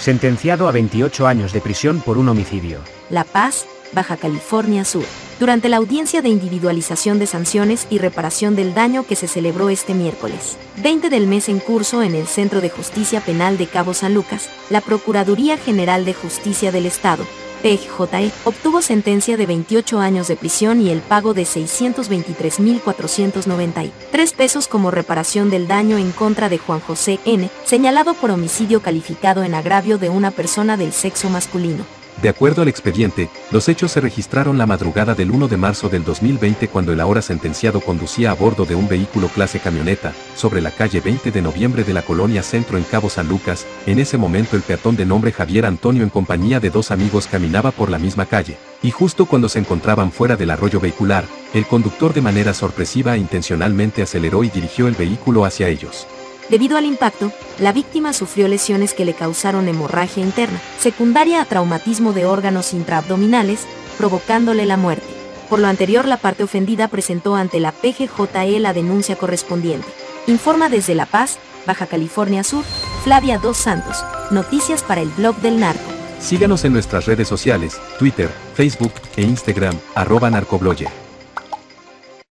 sentenciado a 28 años de prisión por un homicidio. La Paz, Baja California Sur. Durante la audiencia de individualización de sanciones y reparación del daño que se celebró este miércoles 20 del mes en curso en el Centro de Justicia Penal de Cabo San Lucas, la Procuraduría General de Justicia del Estado, PGJE, obtuvo sentencia de 28 años de prisión y el pago de 623.493 pesos como reparación del daño en contra de Juan José N., señalado por homicidio calificado en agravio de una persona del sexo masculino. De acuerdo al expediente, los hechos se registraron la madrugada del 1 de marzo del 2020 cuando el ahora sentenciado conducía a bordo de un vehículo clase camioneta, sobre la calle 20 de noviembre de la Colonia Centro en Cabo San Lucas. En ese momento el peatón de nombre Javier Antonio en compañía de dos amigos caminaba por la misma calle, y justo cuando se encontraban fuera del arroyo vehicular, el conductor de manera sorpresiva e intencionalmente aceleró y dirigió el vehículo hacia ellos. Debido al impacto, la víctima sufrió lesiones que le causaron hemorragia interna, secundaria a traumatismo de órganos intraabdominales, provocándole la muerte. Por lo anterior, la parte ofendida presentó ante la PGJE la denuncia correspondiente. Informa desde La Paz, Baja California Sur, Flavia Dos Santos. Noticias para el blog del narco. Síganos en nuestras redes sociales, Twitter, Facebook e Instagram, @narcoblogger.